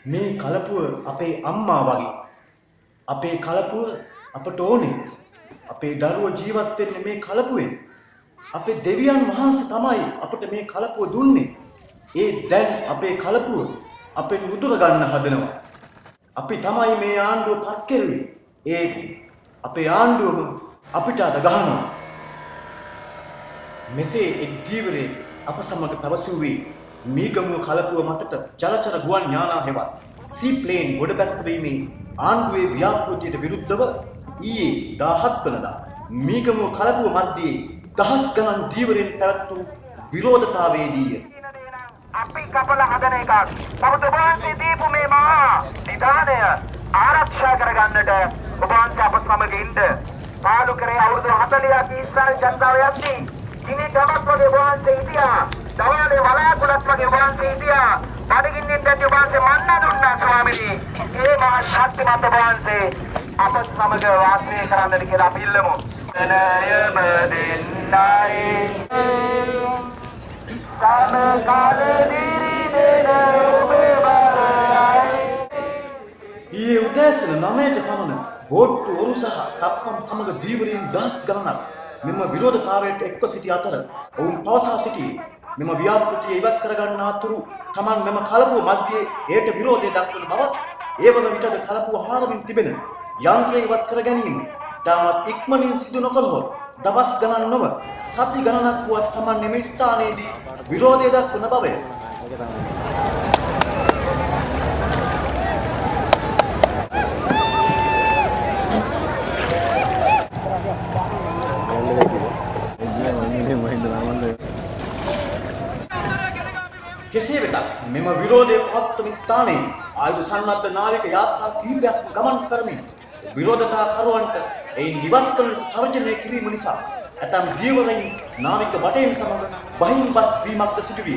මේ කලපුව අපේ අම්මා වගේ. අපේ කලපුව අපට ඕනේ. අපේ දරුවෝ ජීවත් වෙන්නේ මේ කලපුවෙන්. අපේ දෙවියන් වහන්සේ තමයි අපට මේ කලපුව දුන්නේ. ඒ දැන් අපේ කලපුව අපෙන් උදුර ගන්න හදනවා. අපි තමයි මේ ආණ්ඩුව පත් කෙරුවේ. ඒ අපේ ආණ්ඩුවම අපිට අද ගහනවා. මෙසේ එක් දීවරේ අප සමග පැවසුවේ මීගමුව කලපුව මතට ජලචර ගුවන් යානා හෙවත් සීප්ලේන් ගොඩ බැස්සවීමේ ආණ්ඩුවේ ව්‍යාපෘතියට විරුද්ධව ඊයේ 17 වනදා මීගමුව කලපුව මැද්දේ දහස් ගණන් දීවරෙන් පැවැත් වූ විරෝධතාවයේදීය. අපි කපල හදන එකක්. නමුත් ඔබ වහන්සේ දීපු මේ මහා නිදානය ආරක්ෂා කරගන්නට ඔබ වහන්සේ අප සමග ඉන්න. පාලු කරේ අවුරුදු 40ක් ඊශ්‍රායල් ජනතාව යද්දී ඉනි තමක් වගේ ඔබ වහන්සේ හිටියා. දවාලේ වලාකුළක් වගේ ඔබ වහන්සේ හිටියා. බඩගින්නෙන් දැටි ඔබ වහන්සේ මන්නා දුන්නා ස්වාමීනි. ඒ මහා ශක්තිමත් ඔබ වහන්සේ අප සමග වාසය කරන්නට කියලා අපි ඉල්ලමු. නයම දෙන්නයි ඊයේ උදෑසන 9ට පමණ බෝට්ටු ඔරු සහ කප්පම් සමග දීවරීන් දහස් ගණනක් මෙම විරෝධතාවයට එක්ව සිටි අතර ඔවුන් පවසා සිටියේ මෙම ව්‍යාපෘතිය ඉවත් කරගන්න අතුරු Taman මෙම කලපුව මැද්දේ එයට විරෝධය දක්වන බවත් ඒ වන විටද කලපුව හාරමින් තිබෙන යන්ත්‍රය ඉවත් කර ගැනීම තාමත් ඉක්මනින් සිදු නොකළහොත් දවස් ගණන් නොව සති ගණනක් වුවත් Taman මෙම ස්ථානයේදී විරෝධය දක්වන බවය. කෙසේ වෙතත් මෙම විරෝධය පවත්වන ස්ථානයේ ආයුධ සන්නද්ධ නාවික යාත්‍රා කිහිපයක් ගමන් කරමින් විරෝධතාකරුවන්ට ඒ නිවත් කළ තර්ජනය කිරීම නිසා ඇතම් දීවරයින් නාවික වටයෙන් සමග බහින් බස් වීමක්ද සිදුවිය.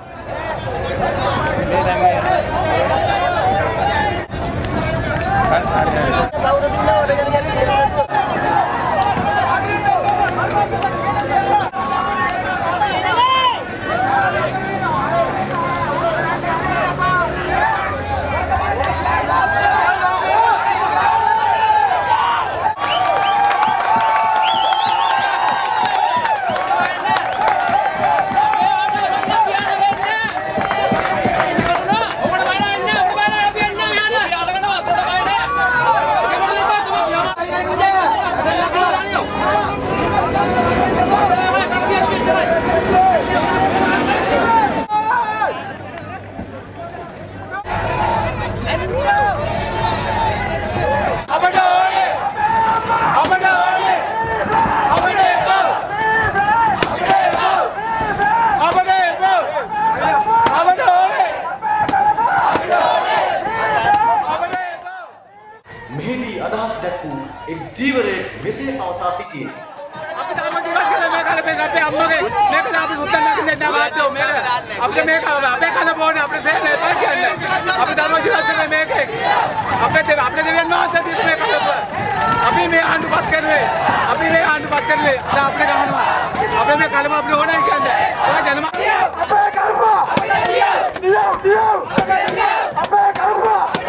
මෙහිදී අදහස් දැක්වූ එක් දීවරයෙක් මෙසේ පවසා සිටියේ. අපි තාම ජීවත් වෙලා මේ කාලේ අපේ අම්මගේ මේක අපි මුත්තන් නැගින්න දාවාච්චෝ මේක අපිට මේක අපේ කන බෝනේ අපේ සේන එපා කියන්නේ. අපි තාම ජීවත් වෙලා මේකේ අපේ දෙවියන් වහන්සේ දීපු මේ කලපුව. අපි මේ ආණ්ඩුපත් කරුවේ. අපි මේ ආණ්ඩුපත් කරුවේ. දැන් අපිට ගහනවා. අපේ මේ කලම අපිට ඕනේ කියන්නේ. ඔය ජනම අපේ කලපුව. අපේ කලපුව.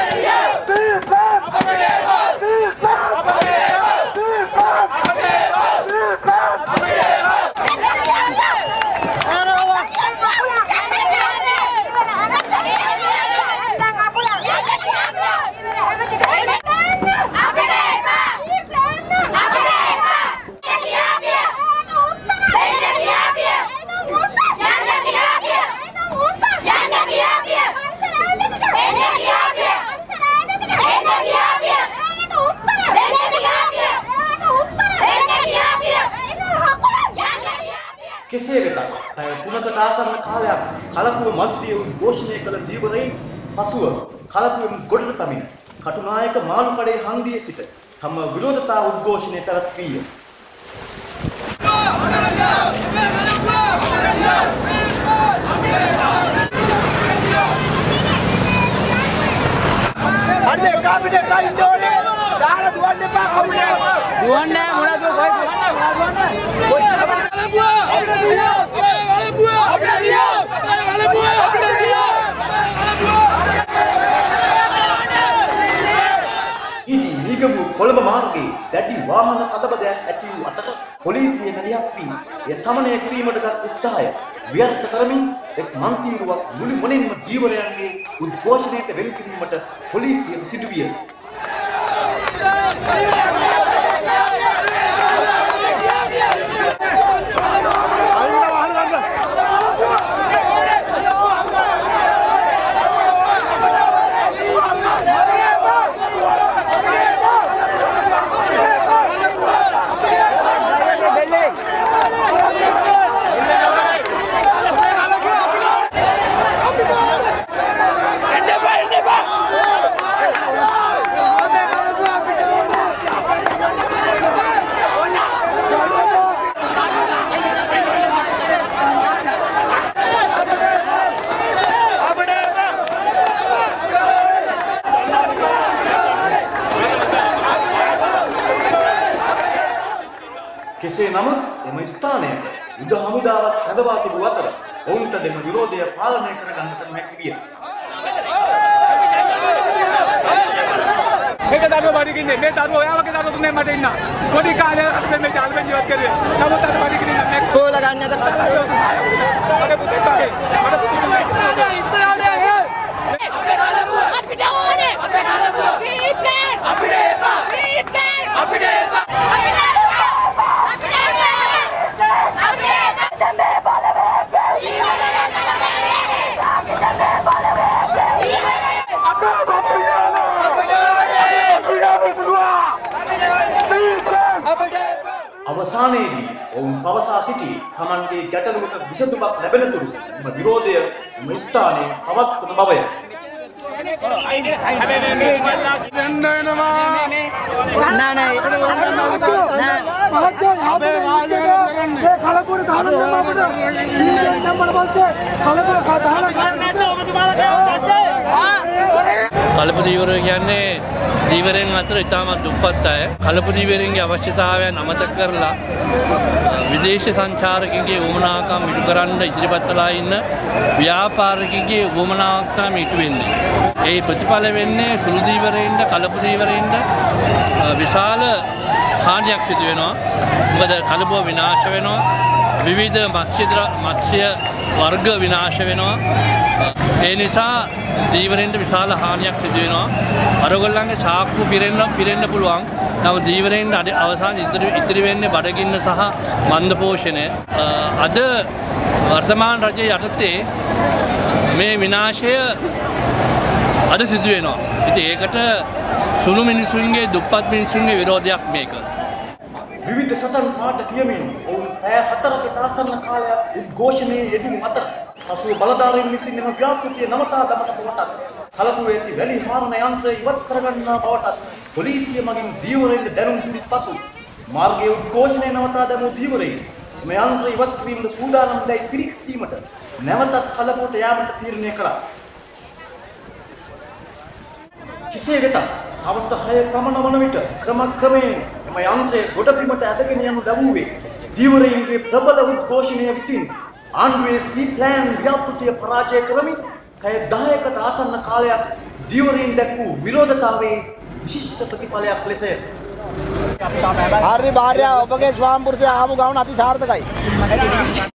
කෙසේ වෙතත් පැය 3කට ආසන්න කාලයක් කලපුව මැද්දේ උද්ඝෝෂණය කළ දීවරයින් පසුව කලපුවෙන් ගොඩට පැමිණ කටුනායක මාළුකඩේ හන්දියේ සිට තම විරෝධතා උද්ඝෝෂණය පැවැත්වීය. අනේ කාපිට කයින් දෝනේ දාලා දුවන්න එපා කවුරුද දුවන්නේ මොනවද කොහෙද කොච්චර බලපුවා වාහන කඩබදයක් ඇති වූ අතර පොලිසිය මැදිහත් වී එය සමනය කිරීමට ගත් උත්සාහය ව්‍යර්ථ කරමින් එක් මන්තිරුවක් මුළු මොනින්ම දීවරයන්ගේ උද්ඝෝෂණයට වෙන් කිරීමට පොලිසියට සිදු විය. කෙසේ නමුත් එම ස්ථානයේ යුද හමුදාවත් රැඳවා තිබූ අතර ඔවුන්ට දෙම විරෝධය පාලනය කරගන්නට නොහැකි විය. මේක දරුවෝ බඩගින්නේ මේ දරුවෝ ඔයාවගේ දරුවෝ තුනේ මට ඉන්න පොඩි කාලේ අපි මේ ජාලෙන් ජීවත් කරේ නමුත් අද බඩගින්නේ මේ කෝල ගන්නද මගේ පුතේ තාගේ මට පුතේ ඉස්සරහට අපිට ඕනේ අපේ කලබුව සීප්ලෑන් අපිට එපා සීප්ලෑන් අපිට එපා අවසානයේදී ඔවුන් පවසා සිටි තමන්ගේ ගැටලුවක විසඳුමක් ලැබෙනතුරු එම විරෝධය එම ස්ථානයේ පවත්වන බවය. කලපු දීවරය කියන්නේ දීවරයන් අතර ඉතාමත් දුප්පත් අය. කලපු දීවරයන්ගේ අවශ්‍යතාවයන් අමතක කරලා විදේශ සංචාරකයන්ගේ වුමනාකම් ඉටු කරන්න ඉදිරිපත් වෙලා ඉන්න ව්‍යාපාරිකයන්ගේ වුමනාවක් තමයි ඉටු වෙන්නේ. ඒ ප්‍රතිඵල වෙන්නේ සුළු දීවරයින්ට කලපු දීවරයින්ට විශාල හානියක් සිදු වෙනවා. මොකද කලපුව විනාශ වෙනවා. විවිධ මත්ස්‍ය වර්ග විනාශ වෙනවා. ඒ නිසා දීවරෙන්ට විශාල හානියක් සිදු වෙනවා. අරගොල්ලන්ගේ ශාක්කු පිරෙන්න පුළුවන්. නමුත් දීවරෙන්ට අවසාන ඉතිරි වෙන්නේ බඩගින්න සහ මන්ද පෝෂණය. අද වර්තමාන රජයේ යටතේ මේ විනාශය අද සිදු වෙනවා. ඉතින් ඒකට සුළු මිනිසුන්ගේ දුප්පත් මිනිසුන්ගේ විරෝධයක් මේක. විවිධ සටන් පාට කියමින් ඔවුන් පැය 4කට ආසන්න කාලයක් උද්ඝෝෂණයේ යෙදුණු අතර පසුව බලධාරීන් විසින් එම ව්‍යාපෘතිය නවතා දමන බවටත් කලපුවේ ඇති වැලි හාරන යන්ත්‍රය ඉවත් කරගන්නා බවටත් පොලිසිය මගින් දීවරයින්ට දැනුම් දුන් පසු මාර්ගයේ උද්ඝෝෂණය නවතා දැමූ දීවරයින් එම යන්ත්‍රය ඉවත් කිරීමට සූදානම් දැයි පිරික්සීමට නැවතත් කලපුවට යාමට තීරණය කළා. කෙසේ වෙතත් සවස් 6 පමණ වන විට ක්‍රමක්‍රමයෙන් එම යන්ත්‍රය ගොඩබිමට ඇදගෙන යනු ලැබුවේ දීවරයින්ගේ ප්‍රබල උද්ඝෝෂණය විසින් ආණ්ඩුවේ සීප්ලෑන් ව්‍යාපෘතිය පරාජය කරමින් පැය 10කට ආසන්න කාලයක් දීවරයින් දැක් වූ විරෝධතාවයේ විශිෂ්ට ප්‍රතිඵලයක් ලෙසය. හරි භාර්යාව ඔබගේ ස්වාමිපුරුෂයා ආපු ගමන අති සාර්ථකයි.